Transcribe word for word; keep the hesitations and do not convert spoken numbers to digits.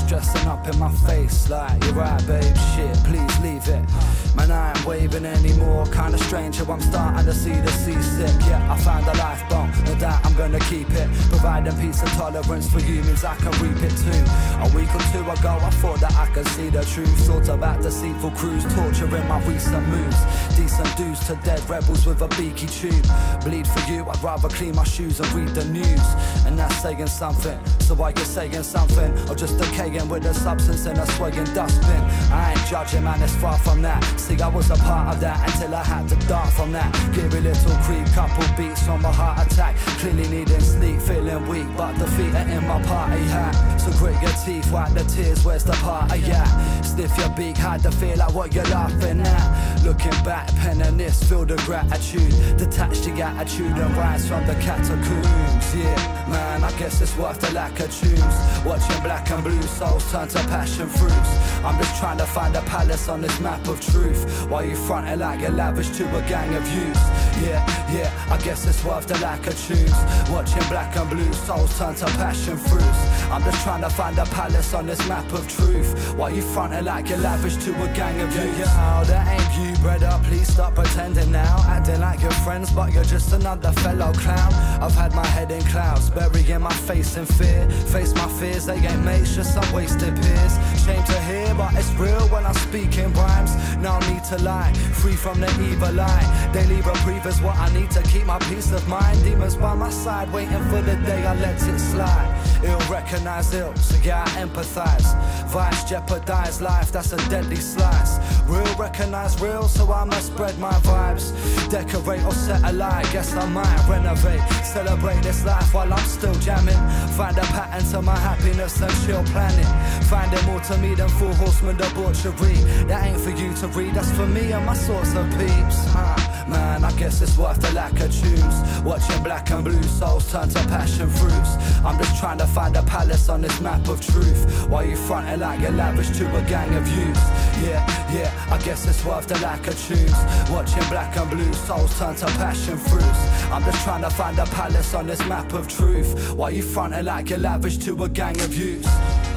dressing up in my face like, you're right babe, shit, please leave it. Man, I ain't waving anymore, kinda stranger, I'm starting to see the seasick. Yeah, I found a life bomb, no doubt I'm gonna keep it. Providing peace and tolerance for you means I can reap it too. A week or two ago I thought that I could see the truth. Thought about deceitful crews, torturing my recent moves. Decent dues to dead rebels with a beaky tube. Bleed for you, I'd rather clean my shoes and read the news. And that's saying something, so why you saying something? Or just decaying with a substance in a swaying dustbin. I ain't judging man, it's far from that. See, I was a part of that until I had to dart from that. Geary little creep, couple beats from a heart attack. Clearly needing sleep, feeling weak, but defeated in my party hat. So grit your teeth, wipe the tears, where's the party at? Sniff your beak, hide the feel like what you're laughing at. Looking back, penning this, feel the gratitude. Detach the attitude and rise from the catacombs. Yeah, man, I guess it's worth the lack of tunes. Watching black and blue souls turn to passion fruits. I'm just trying to find a palace on this map of truth. While you fronting like you're lavish to a gang of youths. Yeah, yeah, I guess it's worth the lack of tunes. Watching black and blue souls turn to passion fruits. I'm just trying to find a palace on this map of truth. While you fronting like you're lavish to a gang of youths. Yeah, oh, that ain't you, brother, please stop pretending now. Acting like you're friends, but you're just another fellow clown. I've had my head in clouds, burying my face in fear. Face my fears, they ain't mates, just some wasted peers. Shame to hear, but it's real when I'm speaking rhymes. No need to lie, free from the evil eye. Daily reprieve is what I need to keep my peace of mind. Demons by my side, waiting for the day I let it slide. Ill recognize ill, so yeah I empathize. Vice jeopardize life, that's a deadly slice. Real recognize real, so I must spread my vibes. Decorate or set alight, guess I might renovate. Celebrate this life while I'm still jamming. Find a pattern to my happiness and chill planning. Finding more to me than full horsemen debauchery. That ain't for you to read, that's for me and my sorts of peeps. Huh. Man, I guess it's worth the lack of tunes. Watching black and blue souls turn to passion fruits. I'm just trying to find a palace on this map of truth. While you fronting like you're lavish to a gang of youths. Yeah, yeah, I guess it's worth the lack of tunes. Watching black and blue souls turn to passion fruits. I'm just trying to find a palace on this map of truth. While you fronting like you're lavish to a gang of youths.